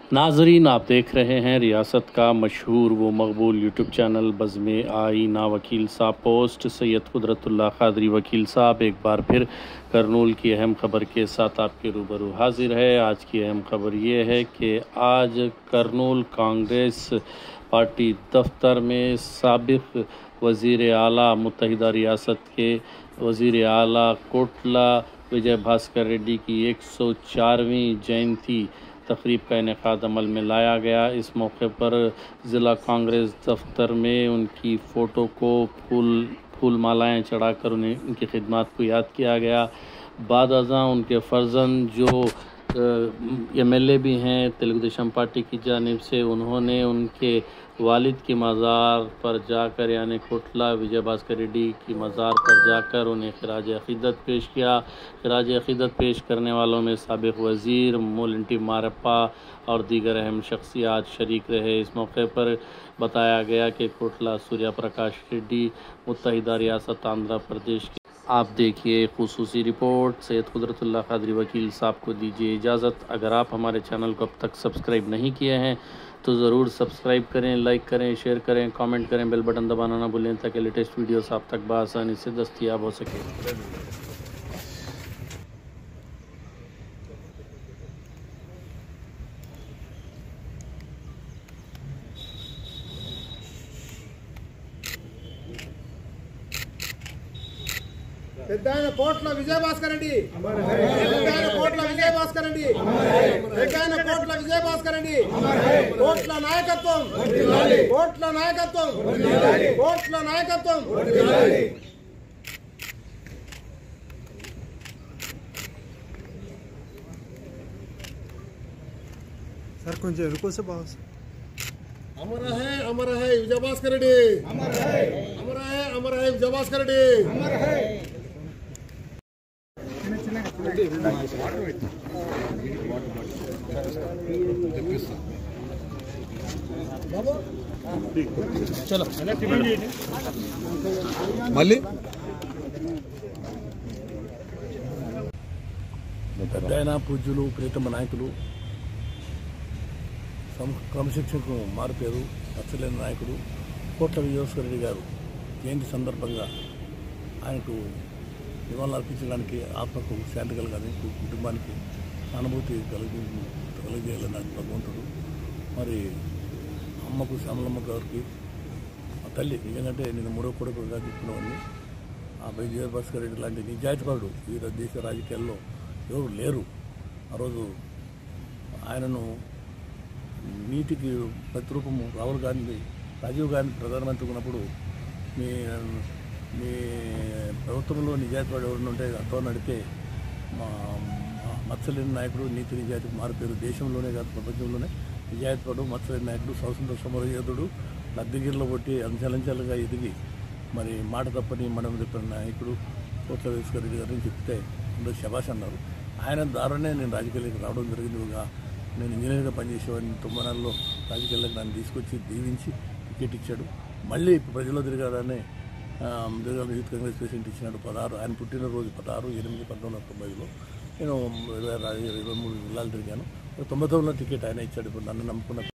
नाजरीन, आप देख रहे हैं रियासत का मशहूर व मकबूल यूट्यूब चैनल बज़्म आईना वकील साहब पोस्ट। सैयद कुदरतुल्लाह क़ादरी वकील साहब एक बार फिर करनूल की अहम ख़बर के साथ आपके रूबरू हाजिर है। आज की अहम ख़बर ये है कि आज करनूल कांग्रेस पार्टी दफ्तर में साबिक़ वज़ीर आला मुत्तहिदा रियासत के वज़ीर आला कोटला विजय भास्कर रेड्डी की 104वीं जयंती तकरीब का इनेकाद अमल में लाया गया। इस मौके पर ज़िला कांग्रेस दफ्तर में उनकी फ़ोटो को फूल मालाएँ चढ़ाकर उन्हें उनकी खिदमत को याद किया गया। बाद अज़ां उनके फ़र्जंद जो MLA भी हैं तेलुगु देशम पार्टी की जानिब से, उन्होंने उनके वालिद की मज़ार पर जाकर यानी कोटला विजय भास्कर रेड्डी की मज़ार पर जाकर उन्हें खिराज अक़ीदत पेश किया। खिराज अक़ीदत पेश करने वालों में साबिक़ वज़ीर मोलिंटी मारप्पा और दीगर अहम शख्सियात शरीक रहे। इस मौके पर बताया गया कि कोटला सूर्या प्रकाश रेड्डी मुत्तहिदा रियासत आंध्र प्रदेश के। आप देखिए खुसूसी रिपोर्ट। सैयद कुदरतुल्लाह क़ादरी वकील साहब को दीजिए इजाज़त। अगर आप हमारे चैनल को अब तक सब्सक्राइब नहीं किए हैं तो ज़रूर सब्सक्राइब करें, लाइक करें, शेयर करें, कमेंट करें, बेल बटन दबाना ना भूलें ताकि लेटेस्ट वीडियोस आप तक बआसानी से दस्तयाब हो सके। పెద్దాయన కోట్ల విజయ భాస్కర్ రెడ్డి, పెద్దాయన కోట్ల విజయ భాస్కర్ రెడ్డి, పెద్దాయన కోట్ల విజయ భాస్కర్ రెడ్డి, కోట్ల నాయకత్వం, కోట్ల నాయకత్వం, కోట్ల నాయకత్వం। सर కొంచెం रुको से बॉस। अमर है विजय भास्कर रेड्डी, अमर है विजय भास्कर रेड्डी, अमर है। चलो మళ్ళీ పెద్దయిన పూజ్యులు ప్రియతమ నాయకులు క్రమశిక్షణకు మారుపేరు మచ్చలేని నాయకుడు కోట్ల విజయభాస్కర్ రెడ్డి గారు జయంతి సందర్భంగా ఆయనకు నివాళులు అర్పించడానికి ఆత్మకు శాంతి కలగాలని, కుటుంబానికి సానుభూతి కలిగేయాలని భగవంతుడు మరి అమ్మకు శ్యామలమ్మ గారికి ఆ తల్లి నిజంగానే నేను మూడో కొడుకుగా చెప్పుకున్నవాడిని. ఆ విజయభాస్కర్ రెడ్డి లాంటి నిజాయితీపరుడు ఈ దేశ రాజకీయాల్లో ఎవరు లేరు. ఆ రోజు ఆయనను నీతికి ప్రతిరూపము రాజీవ్ గాంధీ ప్రధానమంత్రి ఉన్నప్పుడు మీ ప్రభుత్వంలో నిజాయితీపరుడు ఎవరు ఉంటే అతో నడితే మత్స్యలేని నాయకుడు, నీతి నిజాయితీకి మారిపోయారు. దేశంలోనే కాదు ప్రపంచంలోనే నిజాయితీపరుడు, మత్స్యలేని నాయకుడు, స్వాతంత్ర సమరయోధుడు, లద్దగిరిలో కొట్టి అంచెలంచెలుగా ఎదిగి మరి మాట తప్పని మనం చెప్పిన నాయకుడు కోట్ల విజయభాస్కర్ రెడ్డి గారిని చెప్తే అందరూ శభాష్ అన్నారు. ఆయన ద్వారానే నేను రాజకీయాలకు రావడం జరిగింది. నేను ఇంజనీర్గా పనిచేసేవాడిని. 90 రాజకీయాలకు నన్ను తీసుకొచ్చి దీవించి టికెట్ ఇచ్చాడు. మళ్ళీ ఇప్పుడు ప్రజల్లో తిరగాలని యూత్ కాంగ్రెస్ ప్రెసిడెంట్ ఇచ్చినాడు. 16 ఆయన పుట్టినరోజు 16/8/1990లో నేను 23 జిల్లాలు తిరిగాను. 99లో టికెట్ ఆయన ఇచ్చాడు. ఇప్పుడు నన్ను నమ్ముకున్న